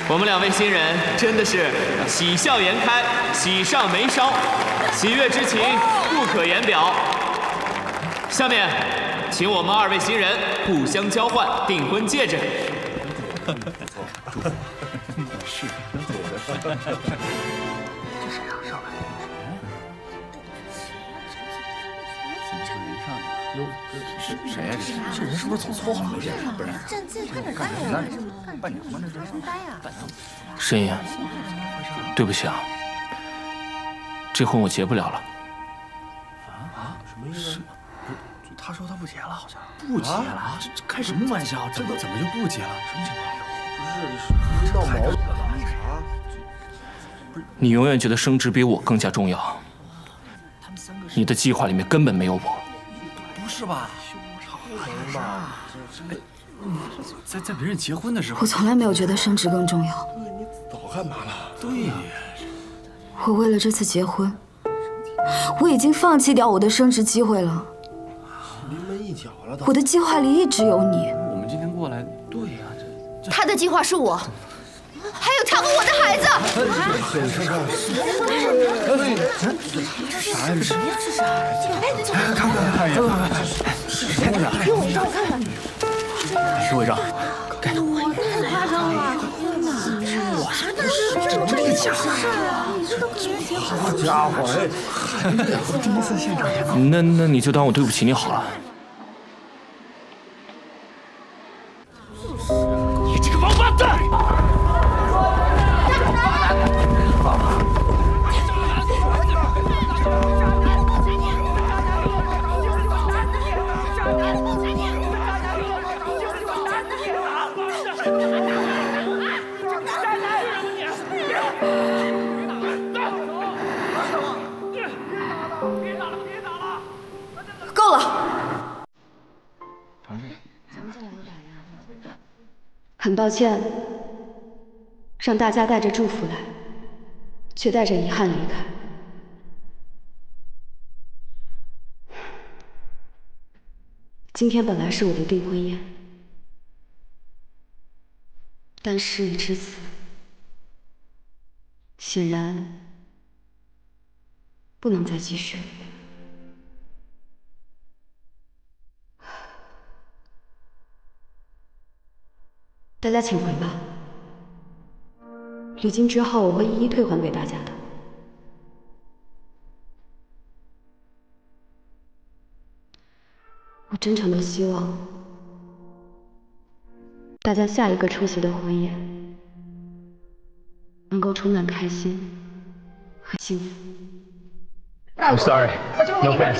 我们2位新人真的是喜笑颜开，喜上眉梢，喜悦之情不可言表。下面，请我们2位新人互相交换订婚戒指。 是。这谁啊？上来。谁呀？这人是不是走错了？不是， 站这他哪干呀？ 伴娘吗？这是。 呆呀！ 申言，对不起啊，这婚我结不了了。 什么意思？他说他不结了，好像不结了。这开什么玩笑？这怎么就不结了？什么情况？不是闹矛盾了？啥？ 你永远觉得升职比我更加重要。你的计划里面根本没有我。 不是吧？行吧？在别人结婚的时候， 我从来没有觉得升职更重要。 对，你早干嘛了？对呀。 我为了这次结婚，我已经放弃掉我的升职机会了。 临门一脚了。 我的计划里一直有你。 我们今天过来，对呀，这他的计划是我，还有他和我的孩子。 啥呀？这是啥？ 哎，看，什么呀？ 给我一张，我看看。 给我一张。 太夸张了！天哪！哇，这真的假的？你这都跟人结婚了？好家伙，哎，第一次现场见。 那你就当我对不起你好了。 你这个王八蛋！ 够了！很抱歉，让大家带着祝福来，却带着遗憾离开。今天本来是我的订婚宴，但事已至此，显然不能再继续了。大家请回吧，礼金之后我会一一退还给大家的。我真诚的希望大家下一个出席的婚宴能够充满开心和幸福。 I'm sorry. No offense.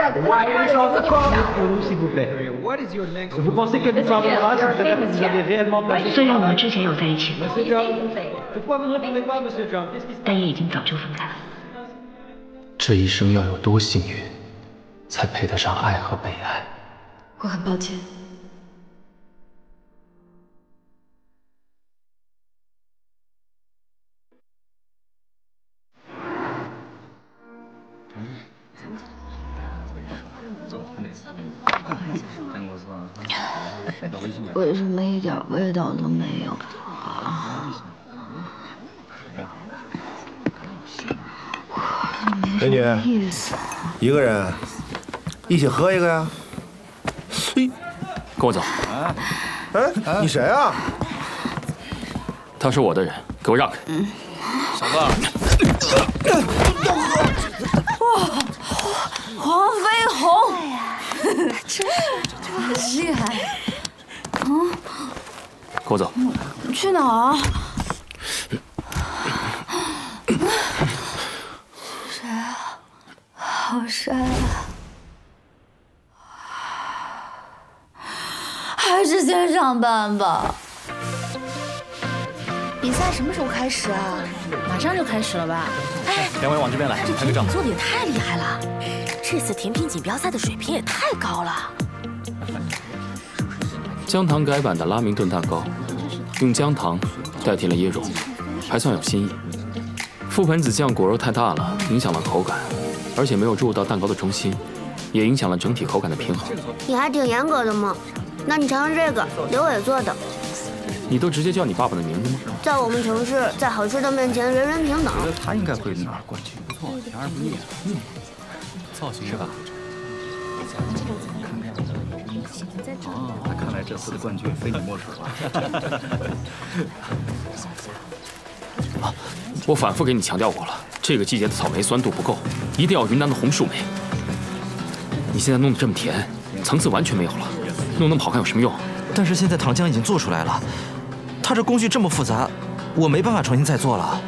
S'il vous plaît. Vous pensez que nous avons race? Vous avez réellement passé? 虽然我们之前有在一起过， Monsieur John, pourquoi vous ne répondez pas, Monsieur John? Qu'est-ce qui se passe? 但也已经早就分开了。 这一生要有多幸运，才配得上爱和被爱？ 我很抱歉。为什么一点味道都没有啊？ 美女，一个人，一起喝一个呀？ 嘿，跟我走。 哎，你谁啊？ 他是我的人，给我让开。 小子。 哇，黄飞鸿，真是厉害。 跟我走。 去哪儿啊？谁啊？好帅啊！还是先上班吧。 比赛什么时候开始啊？ 马上就开始了吧？ 哎， 两位往这边来，拍个照。 做的也太厉害了，这次甜品锦标赛的水平也太高了。 姜糖改版的拉明顿蛋糕，用姜糖代替了椰蓉，还算有新意。覆盆子酱果肉太大了，影响了口感，而且没有注入到蛋糕的中心，也影响了整体口感的平衡。 你还挺严格的嘛。那你尝尝这个，刘伟做的。 你都直接叫你爸爸的名字吗？ 在我们城市，在好吃的面前，人人平等。 我觉得他应该会哪儿过去，不错，调而不腻。造型是吧？哦，看来这次的冠军非你莫属了。 啊，我反复给你强调过了，这个季节的草莓酸度不够，一定要云南的红树莓。你现在弄得这么甜，层次完全没有了，弄那么好看有什么用？ 但是现在糖浆已经做出来了，它这工序这么复杂，我没办法重新再做了。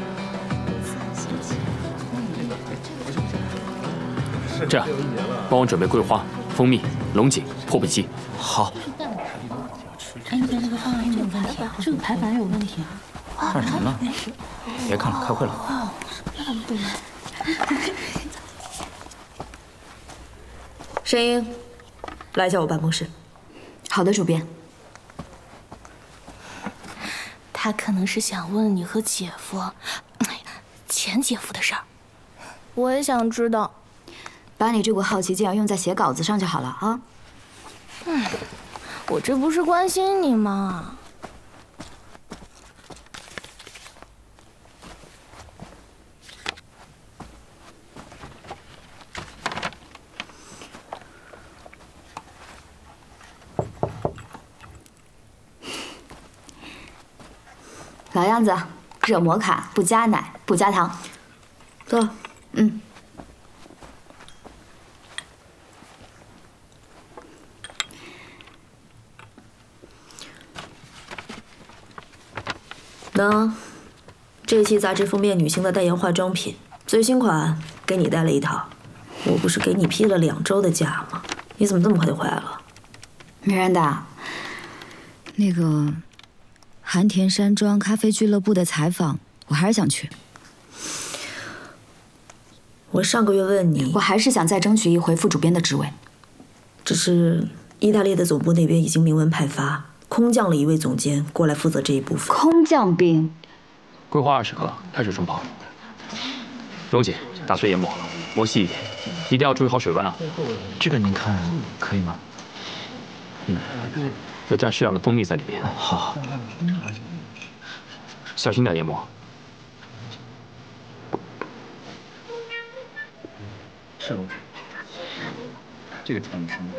这样，帮我准备桂花、蜂蜜、龙井、破壁机。 好。 哎，你看这个方案有没有问题？这个排版有问题啊！ 看什么呢？别看了，开会了。 哦，对。 沈英，来一下我办公室。 好的，主编。 他可能是想问你和姐夫，前姐夫的事儿。我也想知道。 把你这股好奇劲用在写稿子上就好了啊。 我这不是关心你吗？ 老样子，热摩卡，不加奶，不加糖。 走。那这期杂志封面女星的代言化妆品，最新款给你带了一套。我不是给你批了2周的假吗？你怎么这么快就回来了？ 米兰达，那个寒田山庄咖啡俱乐部的采访，我还是想去。 我上个月问你， 我还是想再争取一回副主编的职位。 只是意大利的总部那边已经明文派发，空降了一位总监过来负责这一部分。 空降兵。 桂花20克，开水冲泡。龙井打碎研磨，磨细一点，一定要注意好水温啊。 这个您看可以吗？ 要加适量的蜂蜜在里面。 好。 小心点研磨。 是龙井，这个穿什么？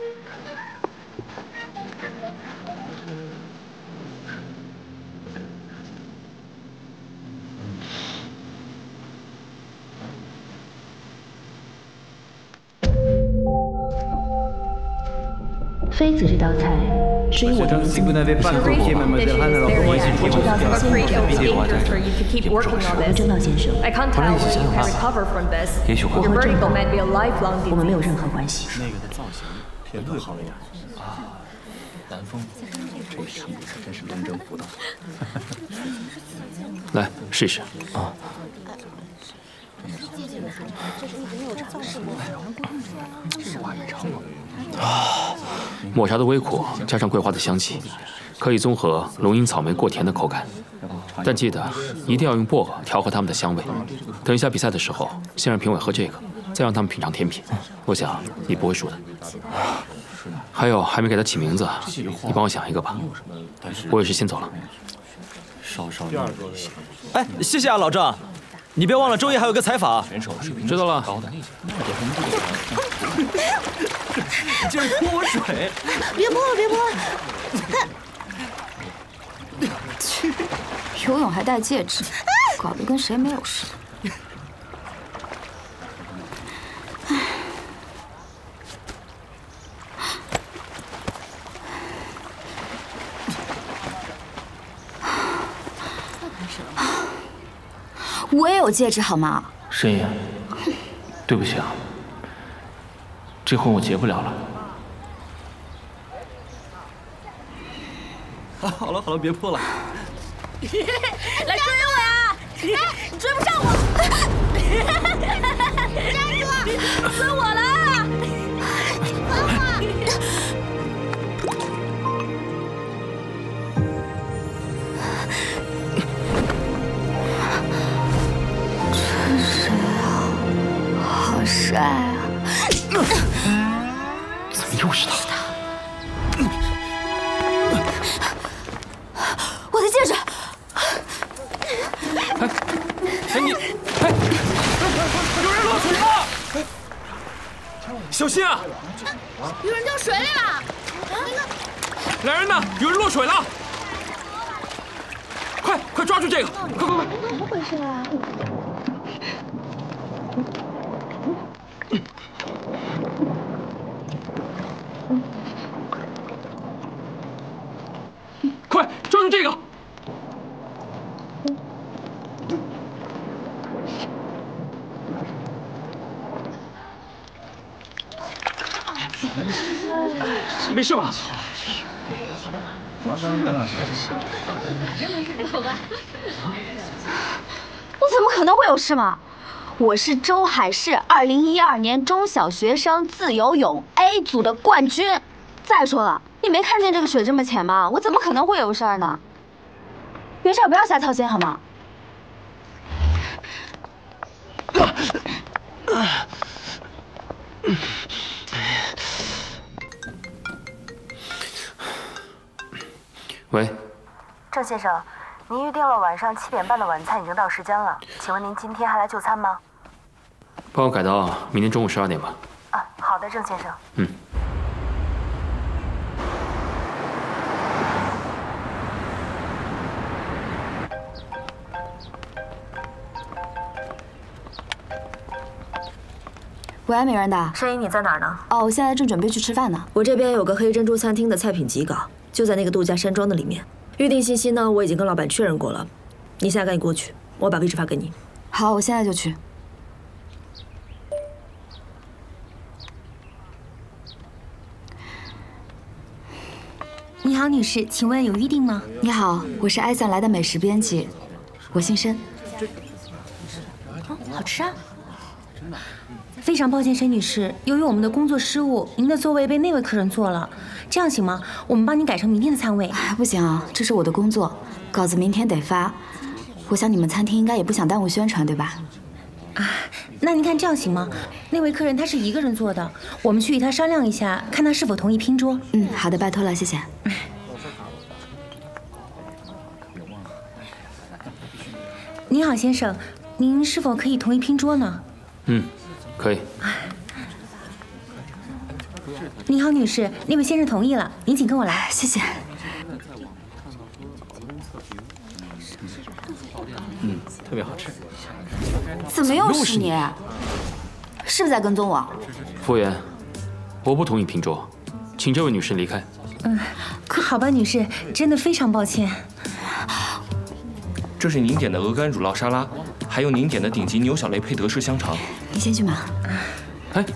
妃子这道菜是以我的 Si vous n'avez pas compris, mademoiselle Han, alors comment est-ce qu'il faut 这道菜先 bien 郑道先生， 也许会。 我们没有任何关系。 那个的造型偏对好一点啊。南风，这个上可真是龙争虎斗。 来试试啊。 抹茶的微苦加上桂花的香气，可以综合龙吟草莓过甜的口感。但记得一定要用薄荷调和它们的香味。等一下比赛的时候，先让评委喝这个，再让他们品尝甜品。我想你不会输的。还有还没给它起名字，你帮我想一个吧。我也是先走了。 稍哎，谢谢啊，老郑。你别忘了周夜还有个采访。 知道了。 竟然泼我水！ 别泼了，别泼了！游泳还戴戒指，搞得跟谁没有似的。我也有戒指好吗？ 申言，对不起啊，这婚我结不了了。 好了好了，别泼了。 来追我呀！哎，你追不上我！站住！追我了！妈妈！ 这是谁啊？好帅啊！ 怎么又是他？ 站住！ 哎你，哎，有人落水了！小心啊！ 有人掉水里了！ 来人呐！有人落水了！快抓住这个！快！ 怎么回事啊？ 快抓住这个！没事吧？ 我怎么可能会有事嘛？我是周海市2012年中小学生自由泳 A 组的冠军。再说了，你没看见这个水这么浅吗？我怎么可能会有事儿呢？没事，不要瞎操心好吗？ 喂， 郑先生，您预定了晚上7点半的晚餐，已经到时间了，请问您今天还来就餐吗？ 帮我改到明天中午12点吧。 啊，好的，郑先生。 喂，米兰达， 申姨，你在哪儿呢？ 哦，我现在正准备去吃饭呢。 我这边有个黑珍珠餐厅的菜品急稿，就在那个度假山庄的里面。预定信息呢，我已经跟老板确认过了。你现在赶紧过去，我把位置发给你。 好，我现在就去。 你好，女士，请问有预定吗？ 你好，我是艾森来的美食编辑，我姓申。 好吃啊！非常抱歉，申女士，由于我们的工作失误，您的座位被那位客人坐了。这样行吗？我们帮您改成明天的餐位。 不行啊，这是我的工作，稿子明天得发。我想你们餐厅应该也不想耽误宣传，对吧？ 啊，那您看这样行吗？那位客人他是一个人坐的，我们去与他商量一下，看他是否同意拼桌。 好的，拜托了，谢谢。 您好，先生，您是否可以同意拼桌呢？ 可以。 您好，女士，那位先生同意了，您请跟我来。 谢谢。 特别好吃。 怎么又是你？是不是在跟踪我？ 服务员，我不同意拼桌，请这位女士离开。 好吧，女士，真的非常抱歉。 这是您点的鹅肝乳酪沙拉，还有您点的顶级牛小雷配德式香肠。 你先去忙。 哎，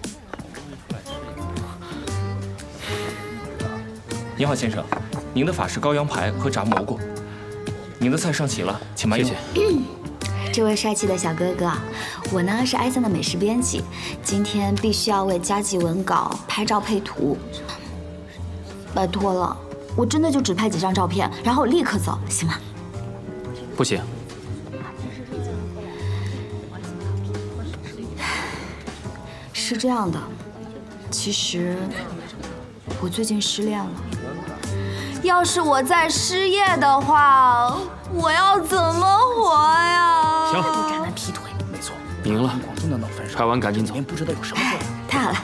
你好，先生，您的法式羔羊排和炸蘑菇，您的菜上齐了，请慢用。 谢谢。 这位帅气的小哥哥，我呢是艾森的美食编辑，今天必须要为佳绩文稿拍照配图，拜托了，我真的就只拍几张照片，然后我立刻走，行吗？ 不行。 是这样的，其实我最近失恋了。要是我再失业的话，我要怎么活呀？ 行， 渣男劈腿，没错。 你赢了， 广东的脑分拍完赶紧走。 不知道有什么作用。 太好了。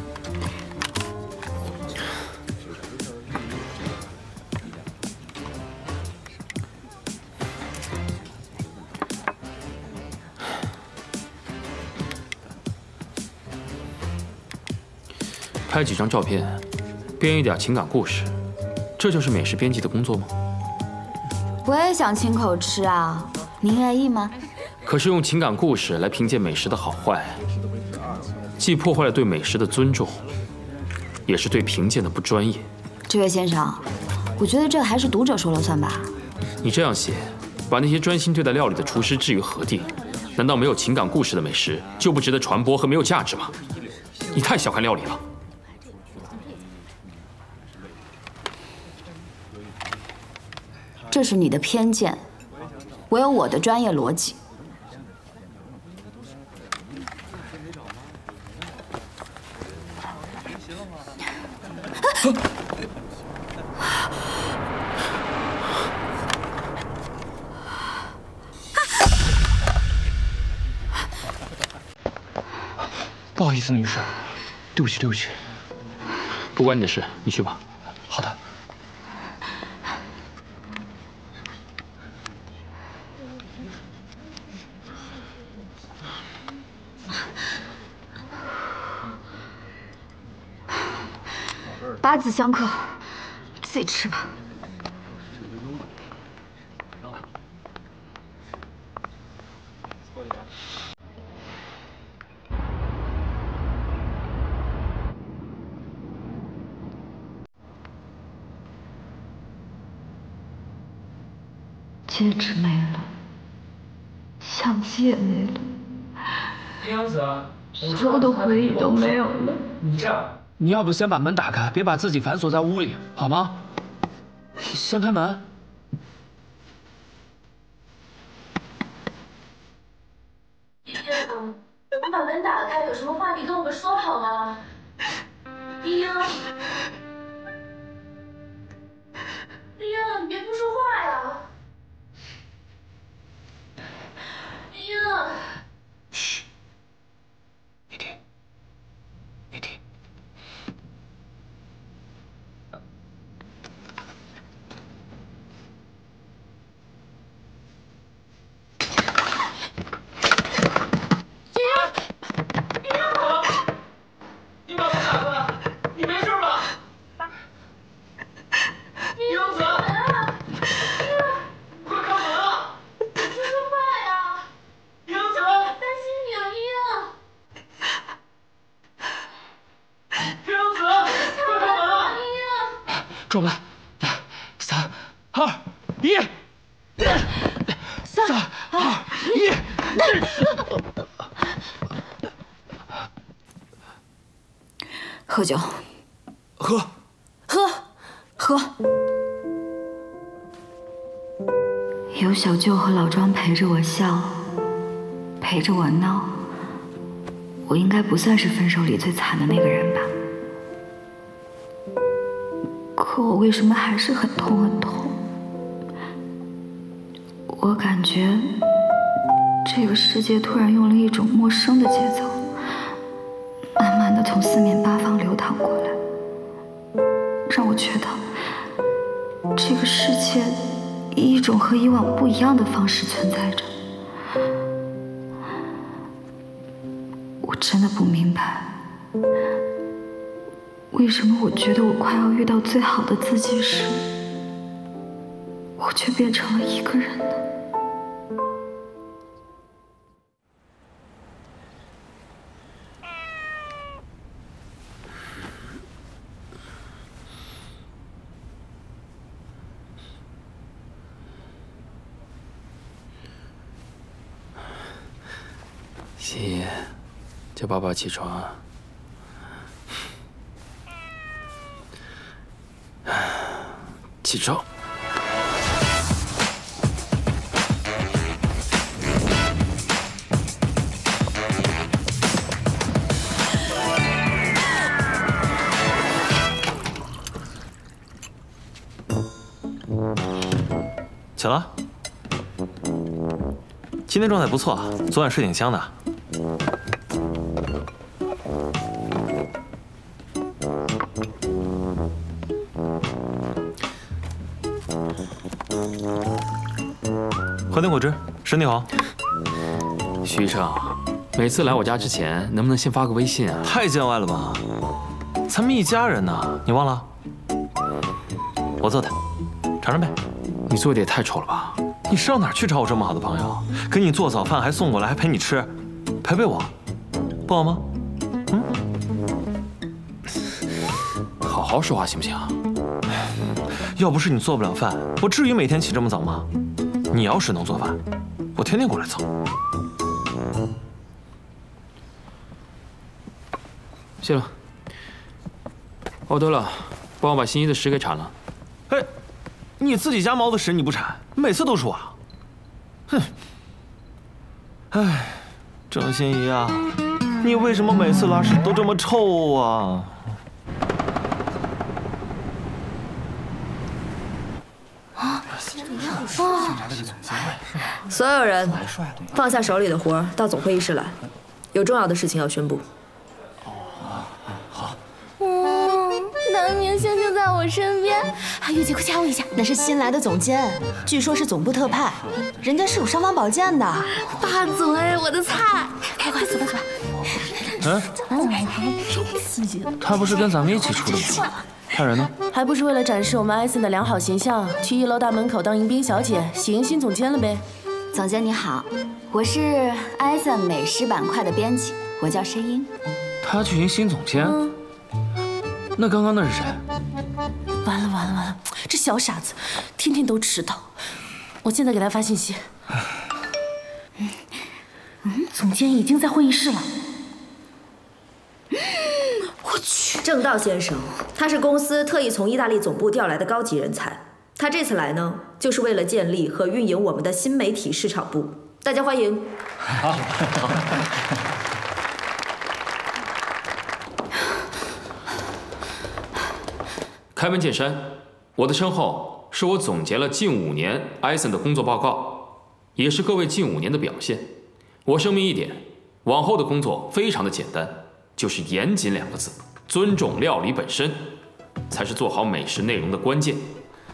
拍几张照片，编一点情感故事，这就是美食编辑的工作吗？ 我也想亲口吃啊，您愿意吗？ 可是用情感故事来评鉴美食的好坏，既破坏了对美食的尊重，也是对评鉴的不专业。 这位先生，我觉得这还是读者说了算吧。 你这样写，把那些专心对待料理的厨师置于何地？难道没有情感故事的美食就不值得传播和没有价值吗？你太小看料理了。 这是你的偏见，我有我的专业逻辑。 不好意思，女士，对不起，对不起。 不关你的事，你去吧。 好的。 八字相克，自己吃吧。戒指没了，相机也没了， 英子， 所有的回忆都没有了。 你这样，你要不先把门打开，别把自己反锁在屋里，好吗？先开门。 你把门打开，有什么话你跟我们说好吗？依英，依英，你别不说话呀！依英， 嘘，你听，你听。转来，3、2、1，3、2、1。 喝酒， 喝。 有小舅和老庄陪着我笑，陪着我闹，我应该不算是分手里最惨的那个人吧。可我为什么还是很痛很痛？我感觉这个世界突然用了一种陌生的节奏，慢慢的从四面八方流淌过来，让我觉得这个世界以一种和以往不一样的方式存在着。我真的不明白，为什么我觉得我快要遇到最好的自己时，我却变成了一个人呢？ 心，叫爸爸起床。起床。 起了。今天状态不错，昨晚睡挺香的。喝点果汁，身体好。 徐医生，每次来我家之前，能不能先发个微信啊？ 太见外了吧！咱们一家人呢，你忘了？我做的，尝尝呗。 你做的也太丑了吧！ 你上哪儿去找我这么好的朋友？给你做早饭还送过来，还陪你吃，陪陪我，不好吗？嗯。 好好说话行不行？ 要不是你做不了饭，我至于每天起这么早吗？你要是能做饭，我天天过来蹭。 谢了。哦，对了，帮我把新一的屎给铲了。 哎，你自己家猫的屎你不铲，每次都是我。哼。哎，郑欣宜啊，你为什么每次拉屎都这么臭啊？ 所有人放下手里的活，到总会议室来，有重要的事情要宣布。 在我身边。啊，月姐，快掐我一下！ 那是新来的总监，据说是总部特派，人家是有尚方宝剑的。 霸总哎，我的菜！快走吧走吧。 他不是跟咱们一起出的吗？他人呢？ 还不是为了展示我们艾森的良好形象，去1楼大门口当迎宾小姐，喜迎新总监了呗。 总监你好，我是艾森美食板块的编辑，我叫申英。 他去迎新总监？那刚刚那是谁？ 完了，这小傻子，天天都迟到。我现在给他发信息。总监已经在会议室了。 我去，正道先生，他是公司特意从意大利总部调来的高级人才。他这次来呢，就是为了建立和运营我们的新媒体市场部。大家欢迎。 好。开门见山，我的身后是我总结了近5年艾森的工作报告，也是各位近5年的表现。我声明一点，往后的工作非常的简单，就是严谨2个字，尊重料理本身，才是做好美食内容的关键。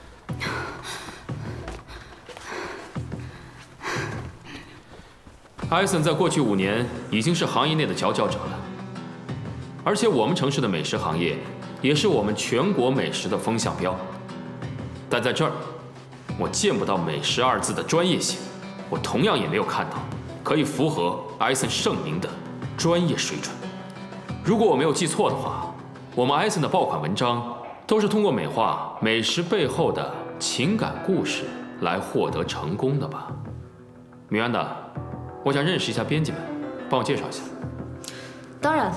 艾森在过去5年已经是行业内的佼佼者了，而且我们城市的美食行业也是我们全国美食的风向标。但在这儿，我见不到美食2字的专业性，我同样也没有看到可以符合艾森盛名的专业水准。如果我没有记错的话，我们艾森的爆款文章都是通过美化美食背后的情感故事来获得成功的吧？米安达，我想认识一下编辑们，帮我介绍一下。 当然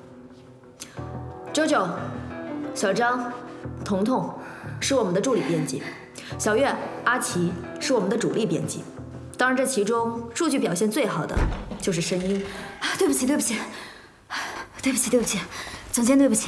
，JoJo、小张、彤彤是我们的助理编辑，小月、阿奇是我们的主力编辑。当然，这其中数据表现最好的就是申英。 对不起，总监，对不起。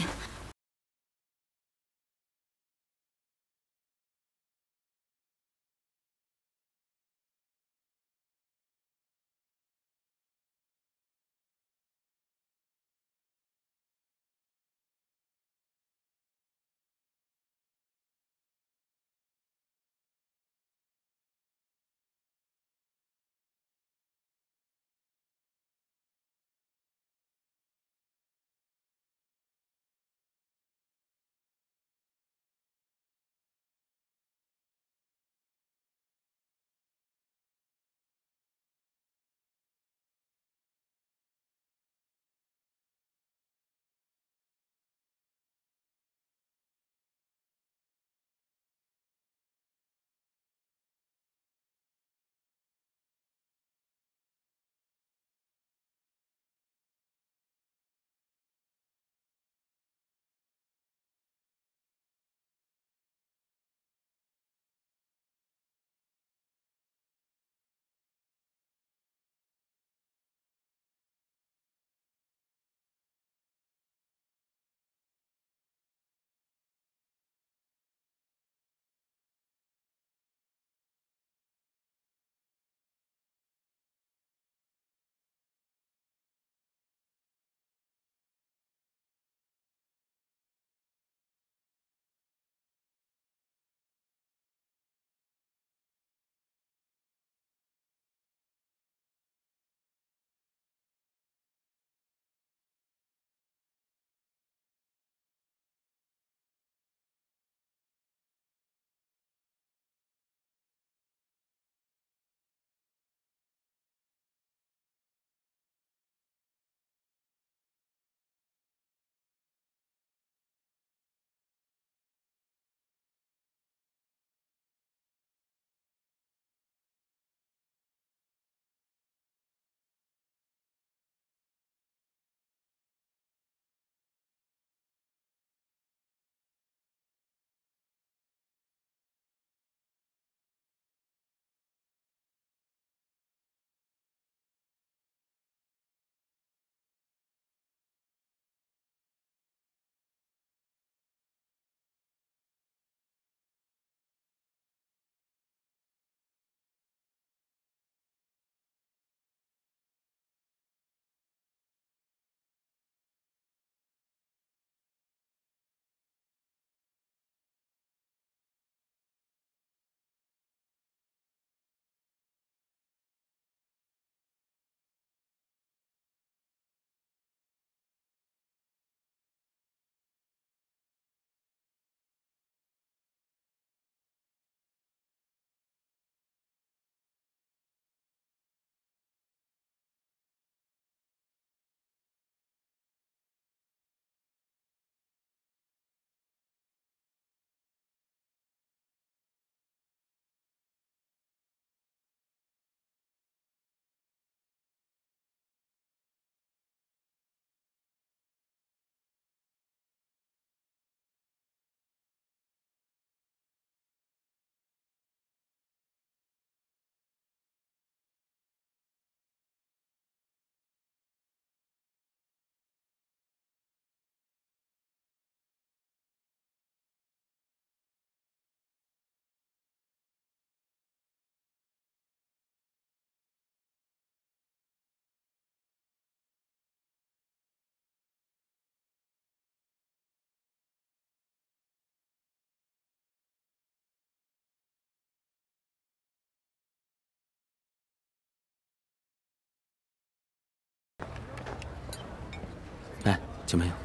姐妹。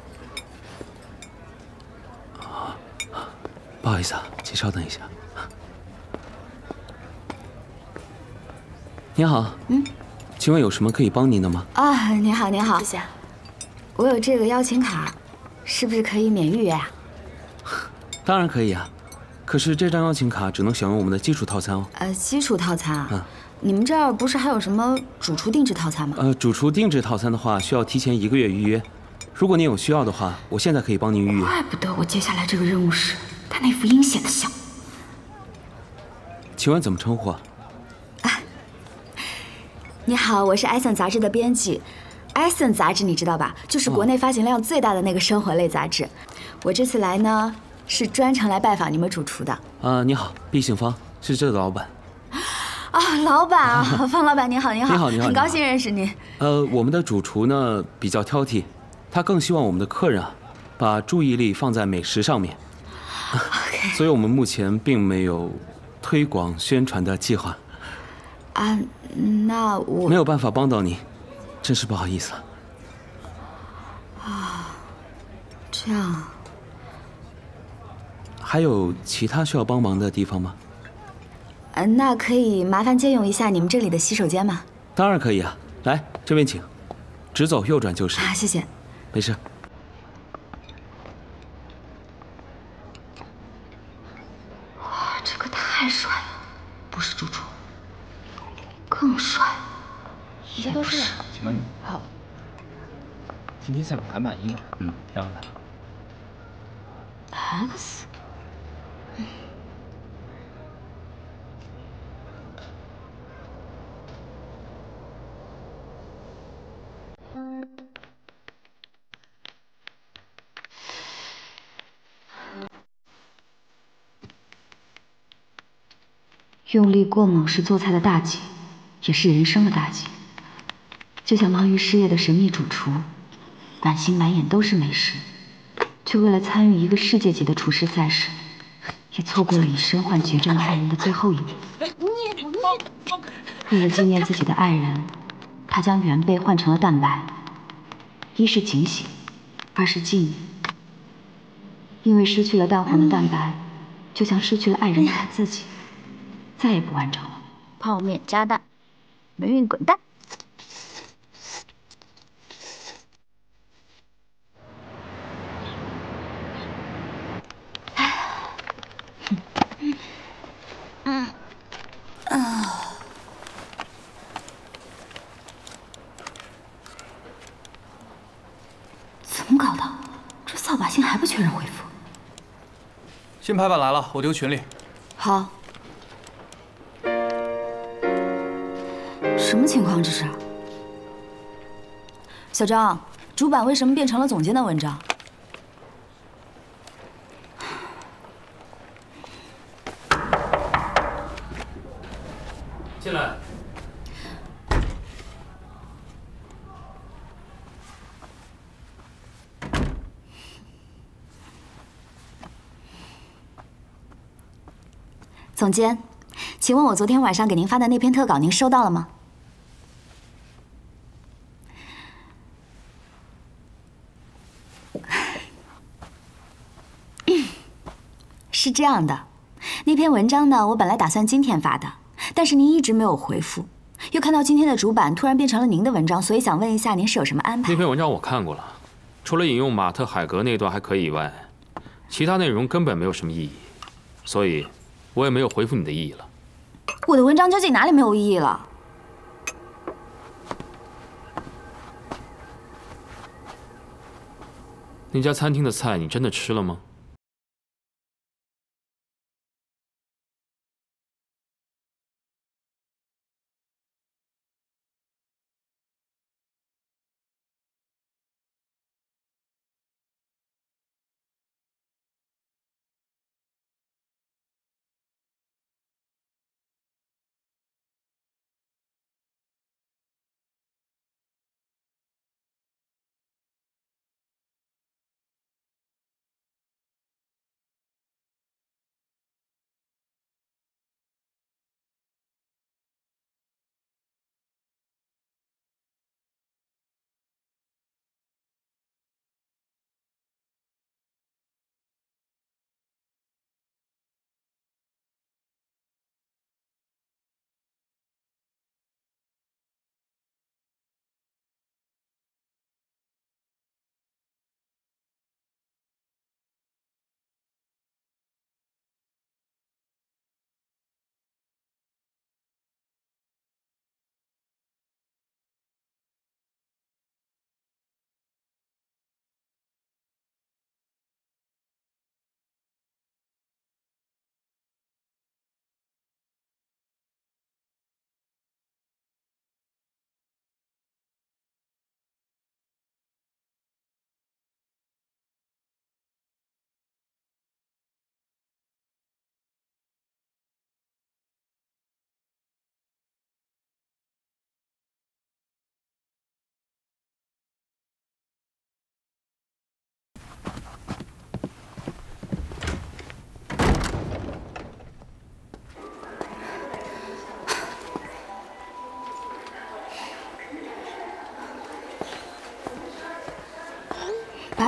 啊，不好意思啊，请稍等一下。你好，请问有什么可以帮您的吗？ 啊，您好，您好， 谢谢。 我有这个邀请卡，是不是可以免预约啊？ 当然可以啊，可是这张邀请卡只能享用我们的基础套餐哦。 基础套餐啊？你们这儿不是还有什么主厨定制套餐吗？ 主厨定制套餐的话，需要提前1个月预约。如果您有需要的话，我现在可以帮您预约。 怪不得我接下来这个任务时，他那副阴险的笑。 请问怎么称呼啊？ 你好，我是《艾森》杂志的编辑。《艾森》杂志你知道吧？就是国内发行量最大的那个生活类杂志。我这次来呢，是专程来拜访你们主厨的。 你好，毕姓方，是这的老板。 啊，老板啊，方老板您好，您好， 你好，你好， 很高兴认识您。 我们的主厨呢比较挑剔，他更希望我们的客人啊，把注意力放在美食上面。所以我们目前并没有推广宣传的计划。 啊，那我没有办法帮到你，真是不好意思。 啊，这样啊。 还有其他需要帮忙的地方吗？ 那可以麻烦借用一下你们这里的洗手间吗？ 当然可以啊，来这边请，直走右转就是。 谢谢。 没事。 哇，这个太帅了，不是主厨。更帅， 也不是。请问你好， 今天菜谱还满意吗？挺好的。 X。用力过猛是做菜的大忌，也是人生的大忌。就像忙于事业的神秘主厨，满心满眼都是美食，却为了参与一个世界级的厨师赛事，也错过了以身患绝症爱人的最后一幕。为了纪念自己的爱人，他将原贝换成了蛋白，一是警醒，二是纪念。因为失去了淡黄的蛋白，就像失去了爱人的他自己。再也不完整了。泡面加蛋，霉运滚蛋。怎么搞的？这扫把星还不确认回复？ 新排版来了，我丢群里。 好。什么情况这是？小张，主板为什么变成了总监的文章？ 进来。 总监，请问我昨天晚上给您发的那篇特稿，您收到了吗？是这样的，那篇文章呢，我本来打算今天发的，但是您一直没有回复，又看到今天的主板突然变成了您的文章，所以想问一下您是有什么安排？ 那篇文章我看过了，除了引用马特·海格那段还可以以外，其他内容根本没有什么意义，所以我也没有回复你的意义了。 我的文章究竟哪里没有意义了？ 那家餐厅的菜你真的吃了吗？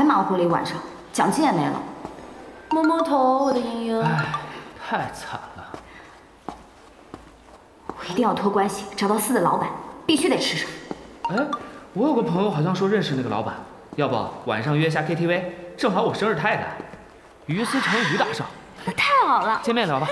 忙活了一晚上，奖金也没了。 摸摸头，我的莹莹。 哎，太惨了。 我一定要托关系找到4的老板，必须得吃上。 哎，我有个朋友好像说认识那个老板，要不晚上约下 KTV， 正好我生日太太。于思成，于大少。 太好了， 见面聊吧。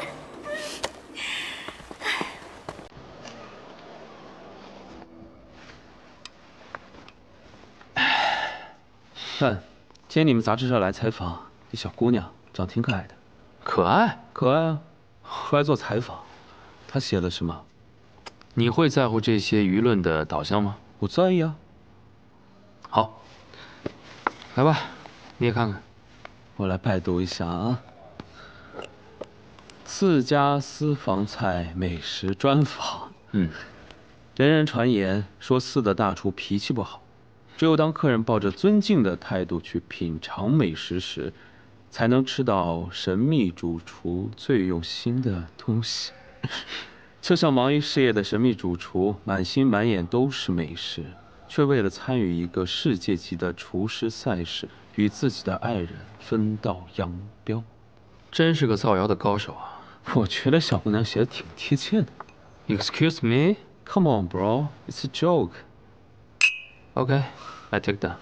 看，今天你们杂志社来采访，这小姑娘长挺可爱的。 可爱？ 可爱啊！出来做采访，她写了什么？ 你会在乎这些舆论的导向吗？ 我在意啊。 好，来吧，你也看看。 我来拜读一下啊。4家私房菜美食专访。人人传言说4的大厨脾气不好，只有当客人抱着尊敬的态度去品尝美食时，才能吃到神秘主厨最用心的东西。就像忙于事业的神秘主厨，满心满眼都是美食，却为了参与一个世界级的厨师赛事，与自己的爱人分道扬镳。 真是个造谣的高手啊！ 我觉得小姑娘写的挺贴切的。 Excuse me? Come on, bro. It's a joke. Okay, I take that.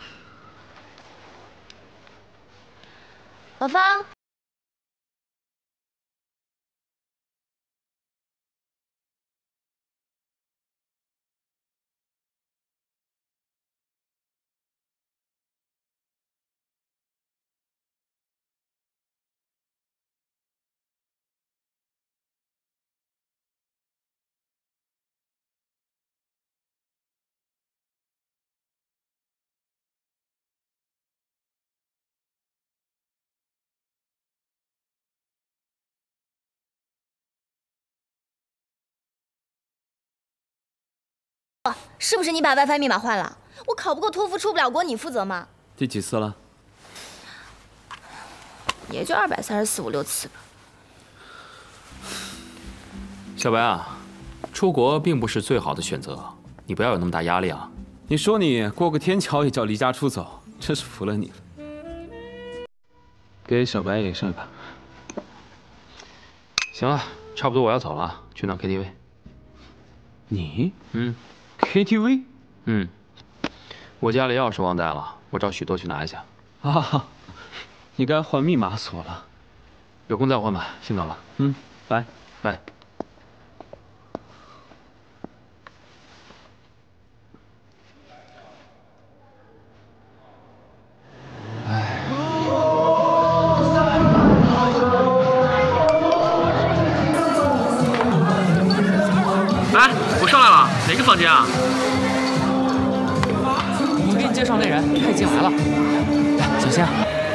老方。 是不是你把 WiFi 密码换了？我考不过托福出不了国，你负责吗？ 第几次了？ 也就234、5、6次吧。 小白啊，出国并不是最好的选择，你不要有那么大压力啊。 你说你过个天桥也叫离家出走，真是服了你了。给小白也上一把。 行了，差不多我要走了，去趟 KTV。 你 ？KTV？我家里钥匙忘带了，我找许多去拿一下。 啊，你该换密码锁了。 有空再换吧，先走了。 拜拜。 我上来了，哪个房间啊？我给你介绍那人，他已经来了。来，小心啊！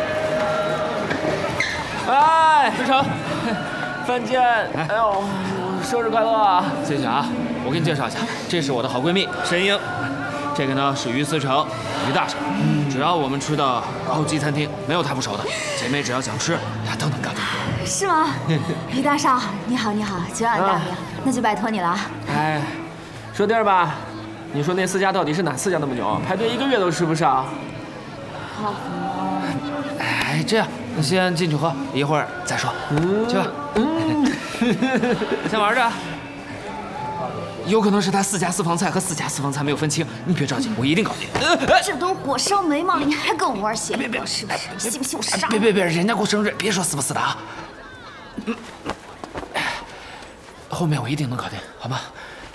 哎，思成，范建，哎呦，生日快乐啊！谢谢啊！我给你介绍一下，这是我的好闺蜜申英，这个呢是于思成、于大少。只要我们吃的高级餐厅，没有她不熟的。姐妹只要想吃，她都能干得。 是吗？于大少，你好，你好，久仰大名，那就拜托你了。 哎，说地儿吧，你说那4家到底是哪4家那么牛？排队1个月都吃不上。 好。 哎，这样，那先进去喝，一会儿再说。去吧。先玩着。有可能是他4家私房菜和4家私房菜没有分清，你别着急，我一定搞定。 这都火烧眉毛了，你还跟我玩邪门？是不是？你信不信我杀你？ 别，人家过生日，别说死不死的啊。后面我一定能搞定，好吗？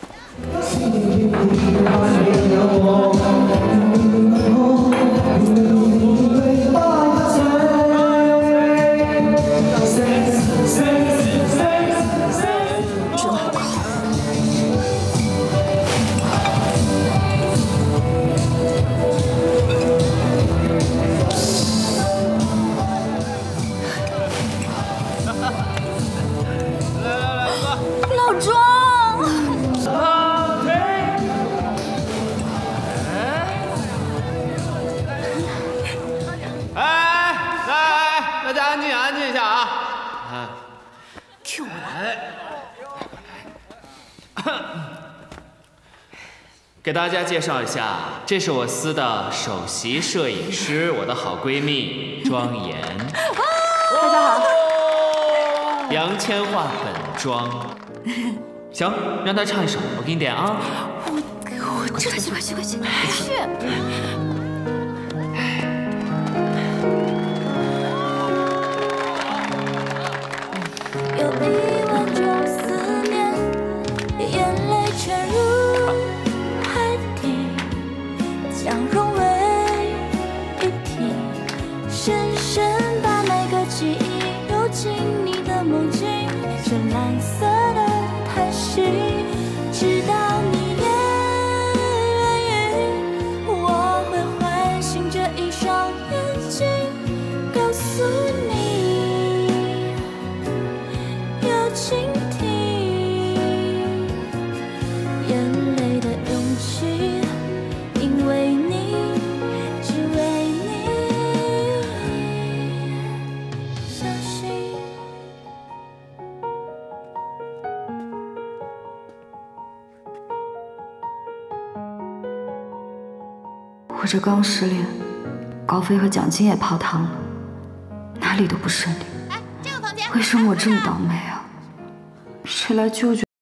老庄。 大家安静一下啊！ Q 我。 给大家介绍一下，这是我司的首席摄影师，我的好闺蜜庄妍。 大家好。 杨千嬅本庄。行，让她唱一首，我给你点啊。 我快去！去！ 有1万种思念，眼泪沉入海底，将融为一体，深深把每个记忆揉进你的梦境，深蓝色的叹息，直到你言语，我会唤醒这一双眼睛，告诉你要倾听，眼泪的勇气，因为你，只为你，相信。 我这刚失恋，高飞和蒋劲也泡汤了，哪里都不顺利。为什么我这么倒霉啊？谁来救救？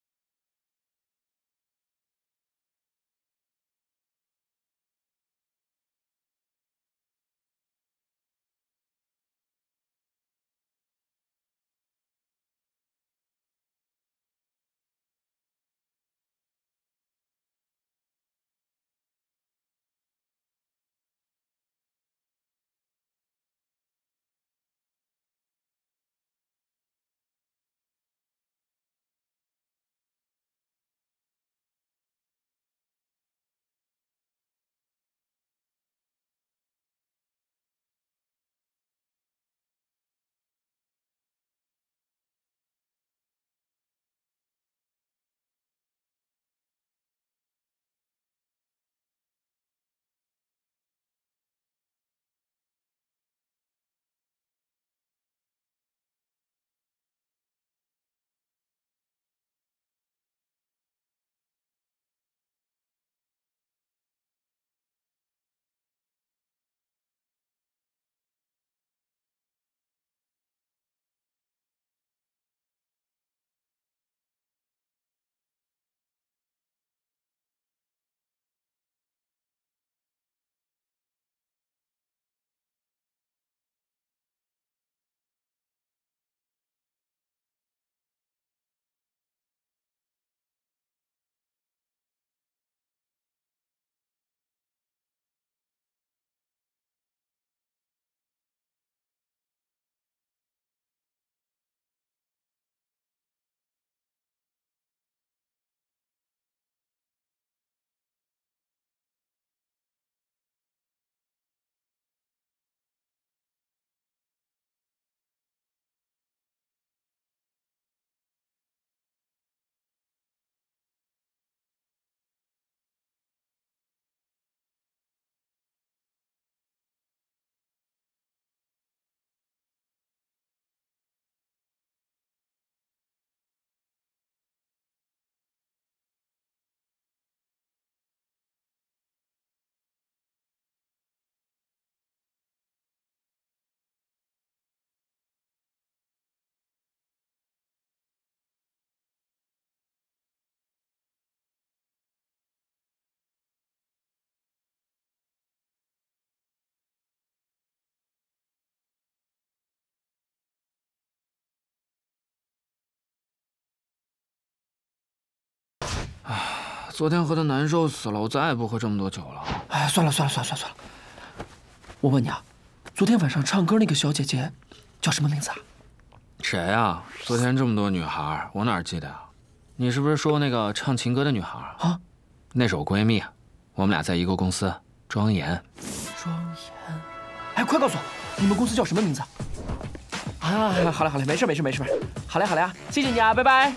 昨天喝的难受死了，我再也不喝这么多酒了。 哎，算了。我问你啊，昨天晚上唱歌那个小姐姐叫什么名字啊？ 谁啊？昨天这么多女孩，我哪记得啊？你是不是说那个唱情歌的女孩啊？那是我闺蜜，我们俩在一个公司。庄严。 庄严。哎，快告诉我，你们公司叫什么名字？啊，好嘞，没事。好嘞啊，谢谢你啊，拜拜。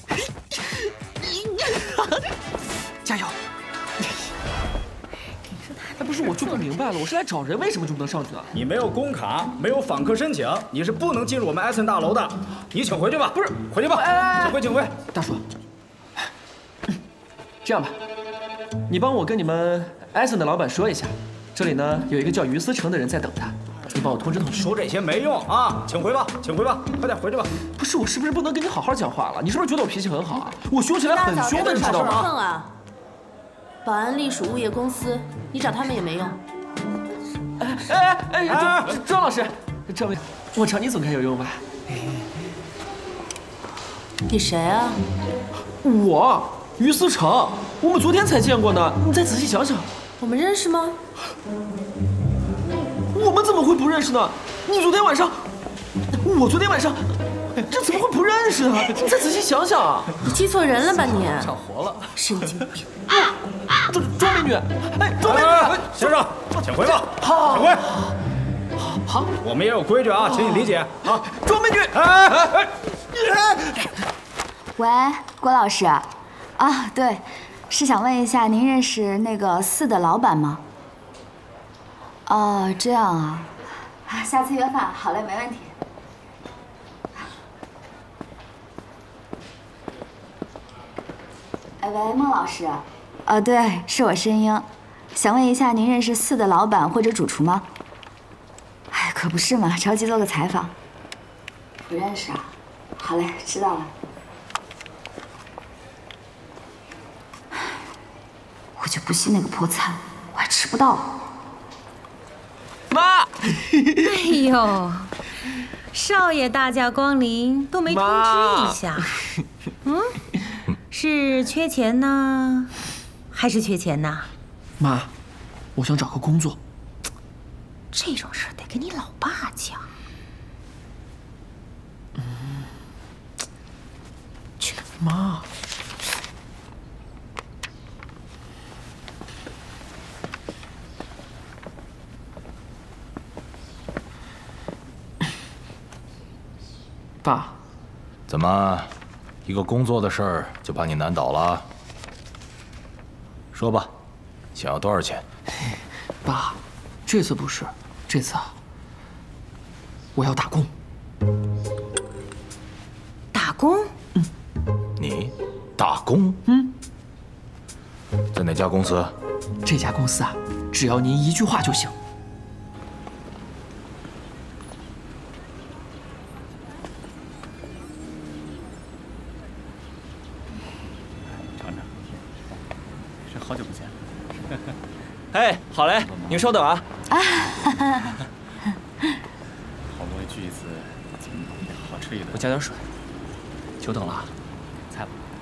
加油！哎，不是，我就不明白了，我是来找人，为什么就不能上去了？ 你没有工卡，没有访客申请，你是不能进入我们埃森大楼的。你请回去吧。不是，回去吧。请回。 大叔，这样吧， 你帮我跟你们艾森的老板说一下，这里呢有一个叫于思成的人在等他，你帮我通知通知。 说这些没用啊，请回吧，请回吧，快点回去吧。 不是，我是不是不能跟你好好讲话了？你是不是觉得我脾气很好啊？我凶起来很凶的，你知道吗？ 啊！保安隶属物业公司，你找他们也没用。 庄老师，这位，我找你总该有用吧？ 你谁啊？ 我于思成，我们昨天才见过呢，你再仔细想想。 我们认识吗？ 我们怎么会不认识呢？你昨天晚上，我昨天晚上，这怎么会不认识啊？你再仔细想想。 你记错人了吧你？ 上活了， 神经病！ 庄美女，庄美女， 先生，请回吧， 好， 请回。 好， 我们也有规矩啊，请你理解啊。 庄美女， 喂，郭老师，啊，对，是想问一下，您认识那个4的老板吗？哦，这样啊，下次约饭，好嘞，没问题。哎喂，孟老师，对，是我申英，想问一下，您认识4的老板或者主厨吗？哎，可不是嘛，着急做个采访。不认识啊？好嘞，知道了。我就不信那个破餐，我还吃不到。 妈！ 哎呦，少爷大驾光临都没通知一下，是缺钱呢，还是缺钱呢？ 妈，我想找个工作。 这种事得跟你老爸讲。 去，妈。爸， 怎么，一个工作的事儿就把你难倒了？说吧，想要多少钱？ 爸，这次不是，这次啊，我要打工。 打工？ 你打工？在哪家公司？ 这家公司啊，只要您一句话就行。 好久不见。 哎，好嘞，您稍等啊。 好不容易聚一次，好吃一顿。 我加点水。久等了。菜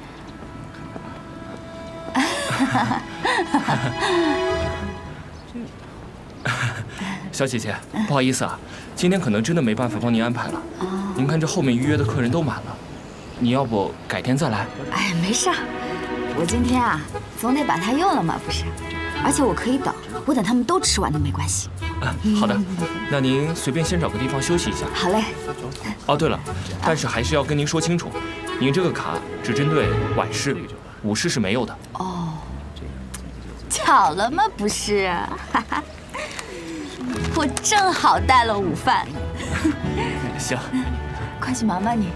吧。小姐姐，不好意思啊，今天可能真的没办法帮您安排了。您看这后面预约的客人都满了，你要不改天再来？ 哎，没事儿，我今天啊总得把它用了嘛，不是？而且我可以等，我等他们都吃完都没关系。 好的，那您随便先找个地方休息一下。 好嘞。 哦，对了，但是还是要跟您说清楚，您这个卡只针对晚市，午市是没有的。 哦，巧了吗？不是，我正好带了午饭。 行， 快去忙吧你。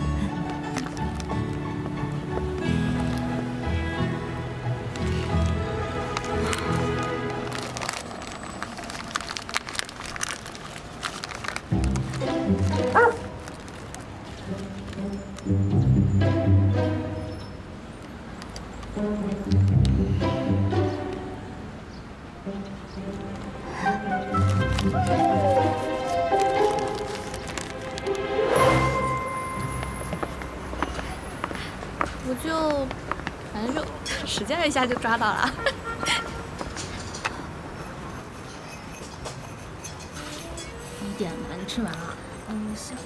反正就使劲一下就抓到了。1点了，你吃完了？行。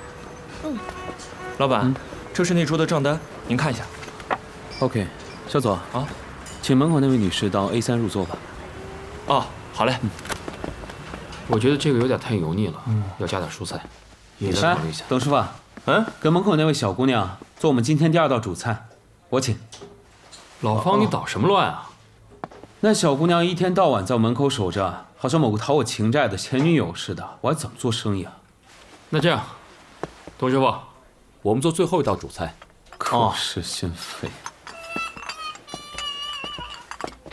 老板，这是那桌的账单，您看一下。 OK， 肖总啊， 请门口那位女士到 A3入座吧。 哦，好嘞。 我觉得这个有点太油腻了，要加点蔬菜。你再考虑一下。 董师傅，跟门口那位小姑娘做我们今天第2道主菜，我请。 老方，你捣什么乱啊？ 那小姑娘一天到晚在我门口守着，好像某个讨我情债的前女友似的，我还怎么做生意啊？ 那这样，董师傅，我们做最后一道主菜。 口是心非。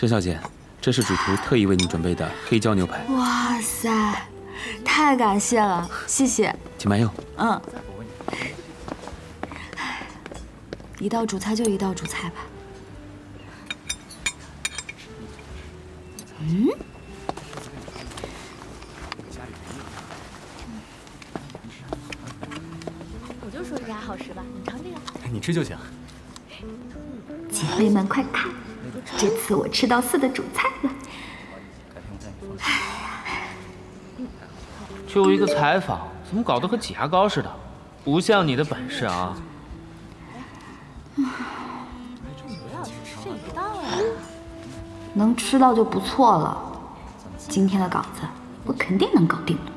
沈小姐，这是主厨特意为您准备的黑椒牛排。 哇塞，太感谢了，谢谢。 请慢用。 嗯。一道主菜就一道主菜吧。嗯。 我就说这家好吃吧，你尝这个。 你吃就行。 姐妹们快看，这次我吃到4的主菜了。 就一个采访，怎么搞得和挤牙膏似的？不像你的本事啊！ 能吃到就不错了。今天的稿子我肯定能搞定的。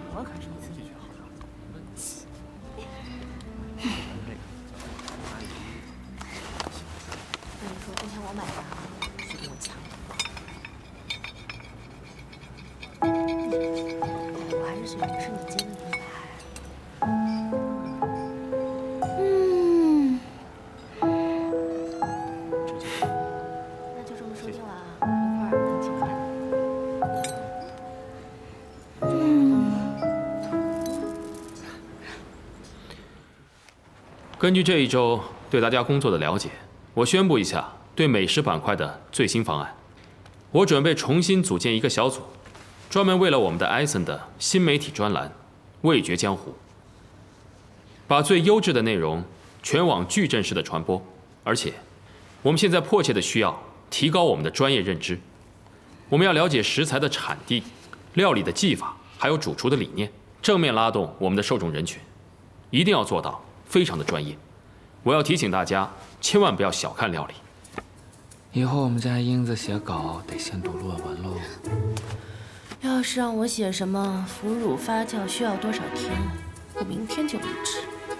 根据这一周对大家工作的了解，我宣布一下对美食板块的最新方案。我准备重新组建一个小组，专门为了我们的艾森的新媒体专栏《味觉江湖》，把最优质的内容全网矩阵式的传播。而且，我们现在迫切的需要提高我们的专业认知。我们要了解食材的产地、料理的技法，还有主厨的理念，正面拉动我们的受众人群，一定要做到非常的专业。我要提醒大家，千万不要小看料理。 以后我们家英子写稿得先读论文喽。 要是让我写什么腐乳发酵需要多少天，我明天就离职。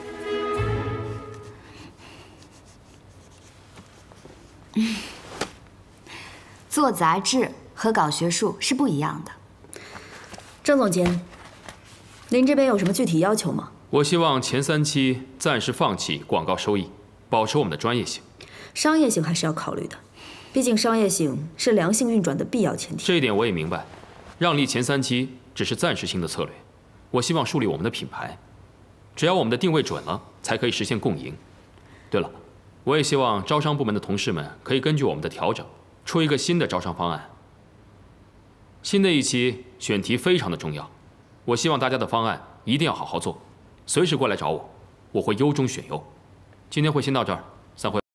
做杂志和搞学术是不一样的。 郑总监，您这边有什么具体要求吗？ 我希望前3期暂时放弃广告收益，保持我们的专业性。 商业性还是要考虑的，毕竟商业性是良性运转的必要前提。 这一点我也明白，让利前3期只是暂时性的策略。我希望树立我们的品牌，只要我们的定位准了，才可以实现共赢。对了，我也希望招商部门的同事们可以根据我们的调整，出一个新的招商方案。新的一期选题非常的重要，我希望大家的方案一定要好好做，随时过来找我，我会优中选优。今天会先到这儿，散会。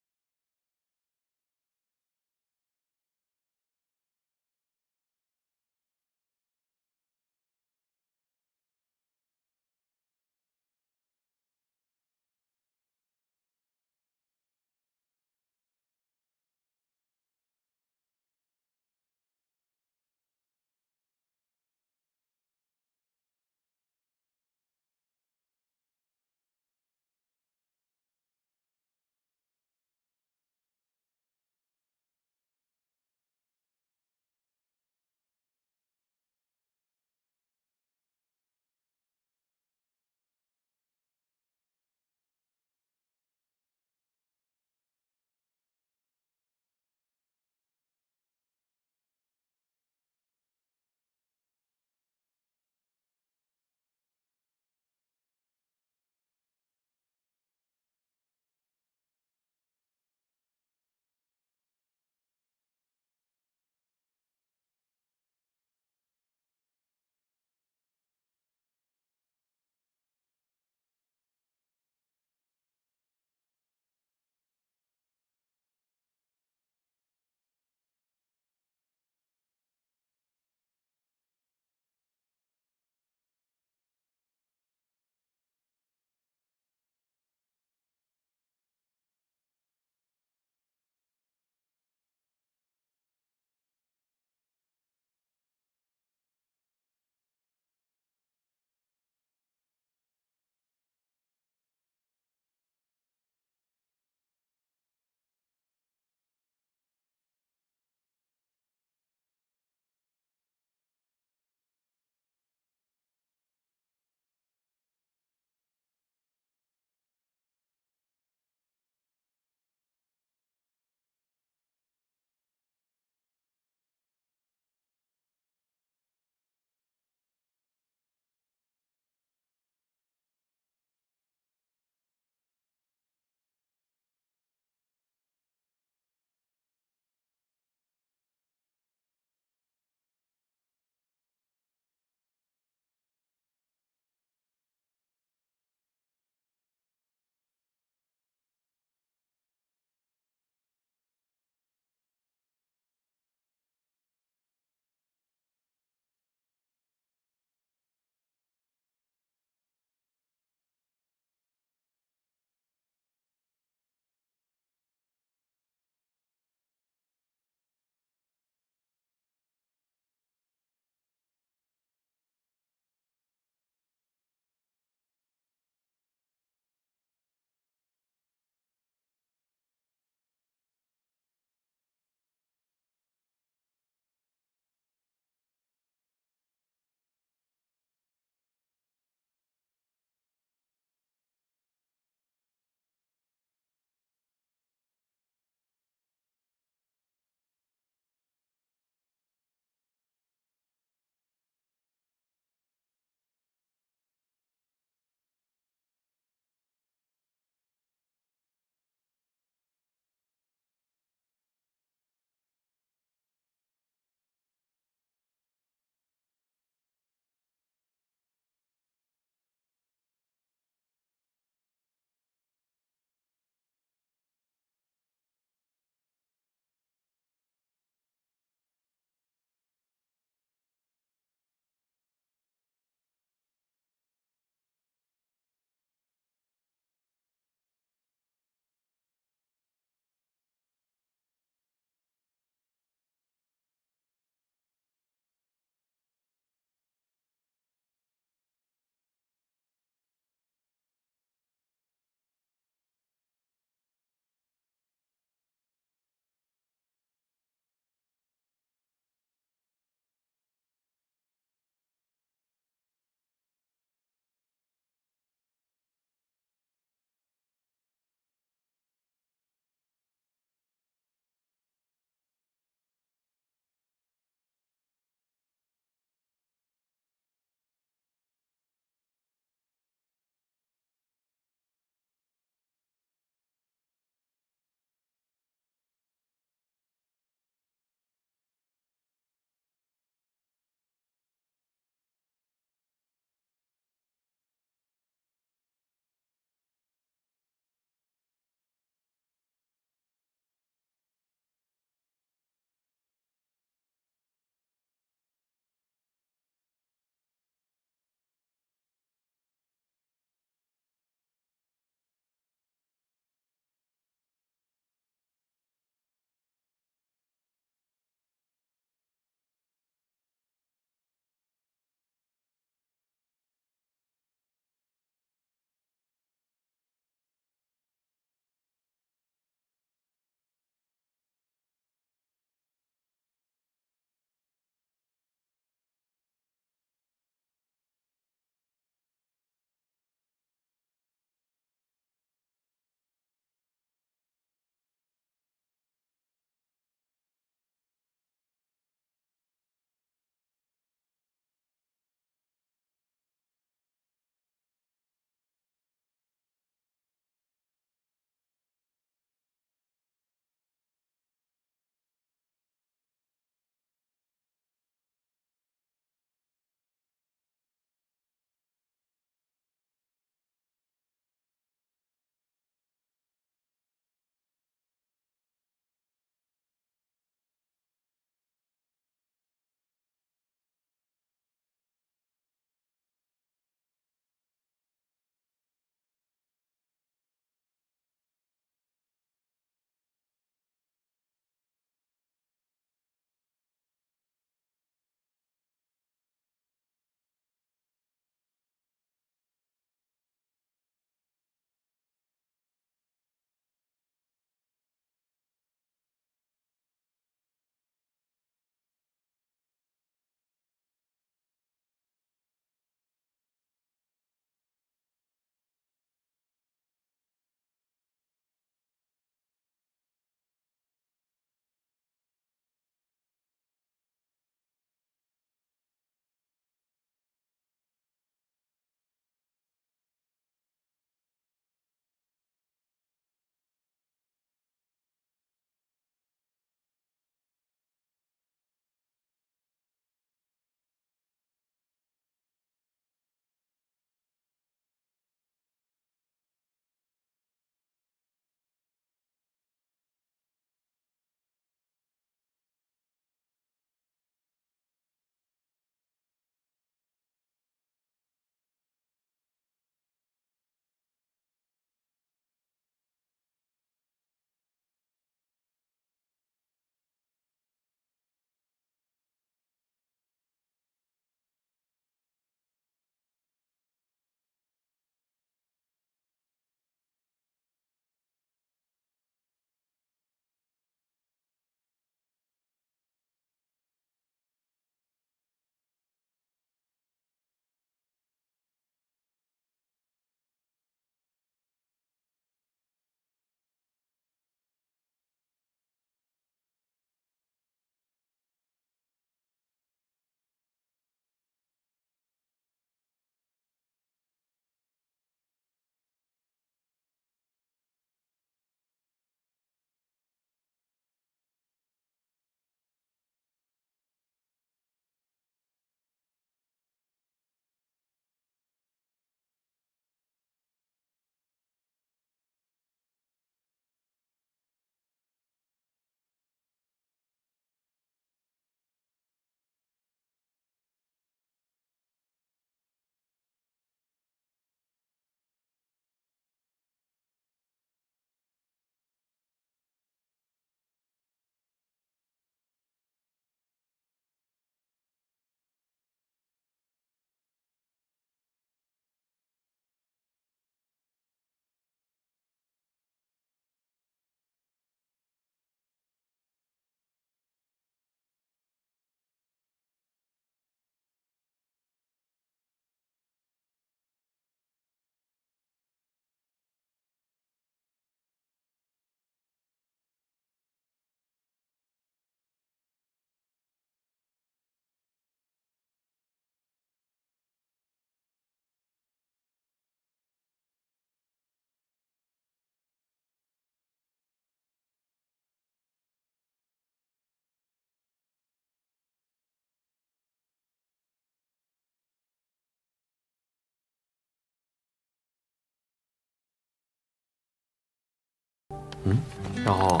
然后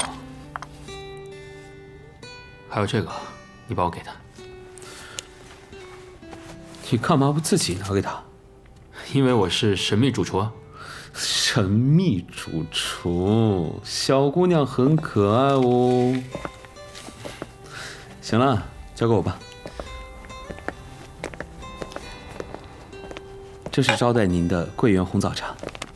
还有这个，你帮我给他。 你干嘛不自己拿给他？ 因为我是神秘主厨啊。 神秘主厨，小姑娘很可爱哦。行了，交给我吧。这是招待您的桂圆红枣茶。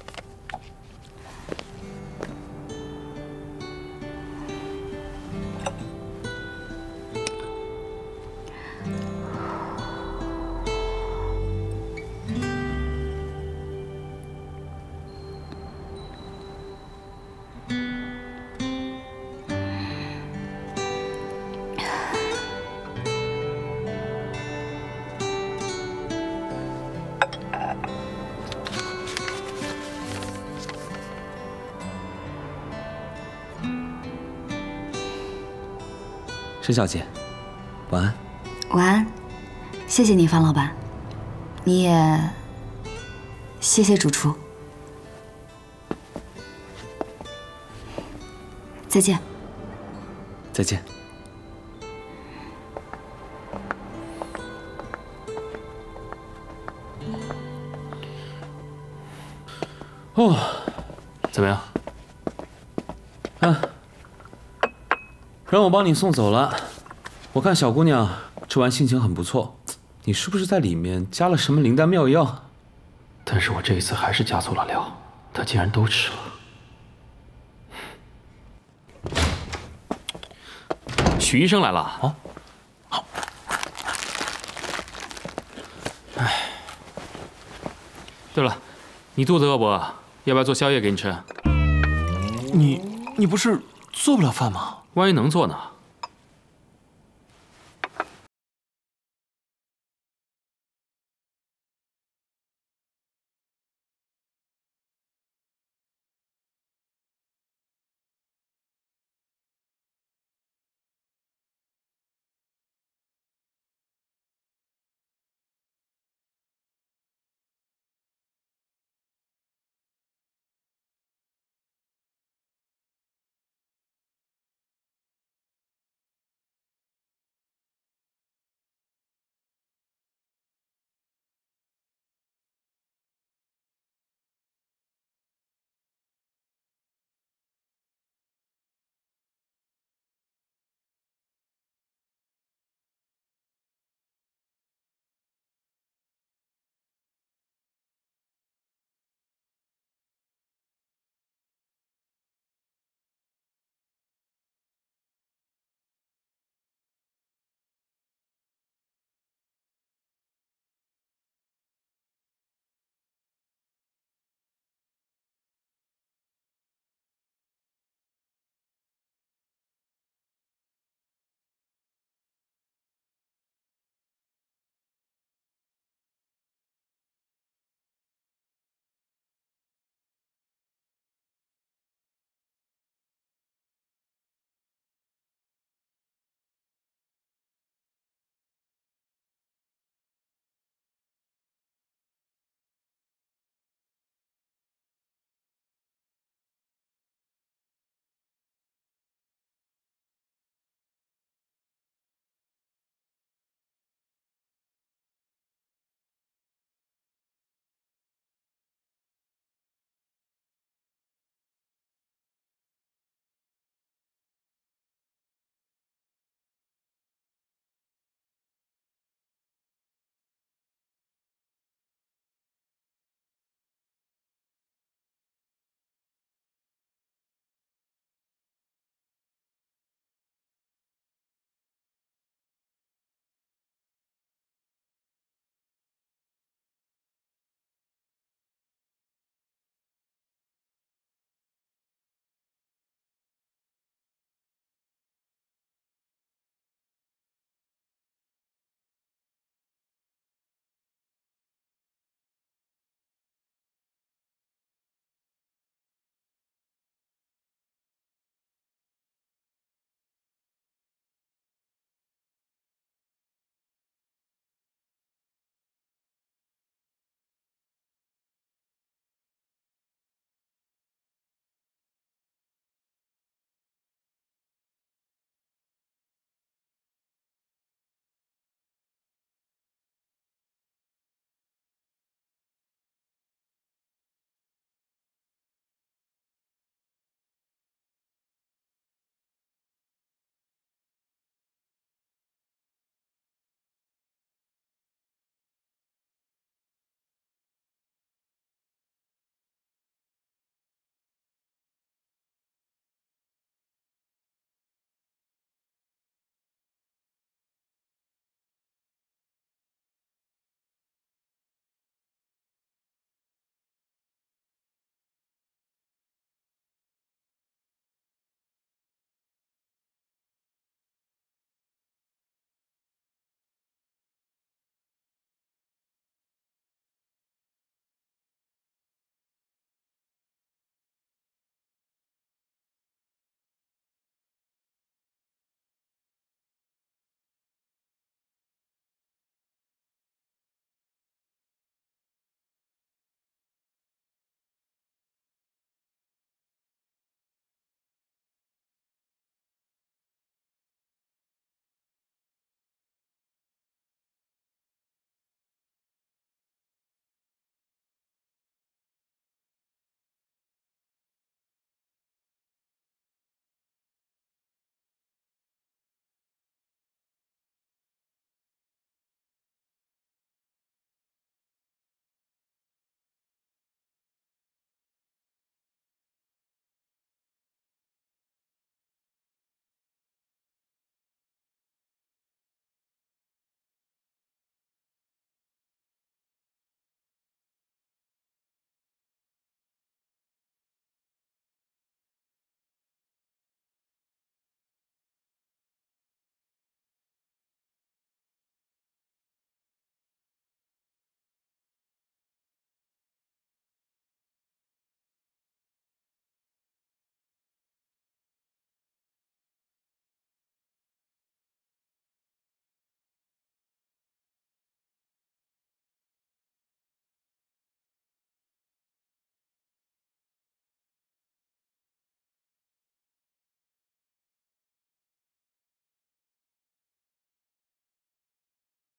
沈小姐，晚安。 晚安，谢谢你，方老板。你也谢谢主厨。再见。 再见。哦， 怎么样？ 让我帮你送走了。我看小姑娘吃完心情很不错，你是不是在里面加了什么灵丹妙药？ 但是我这一次还是加错了料，她竟然都吃了。许医生来了啊！好。哎，对了，你肚子饿不饿？要不要做宵夜给你吃？ 你不是做不了饭吗？ 万一能做呢？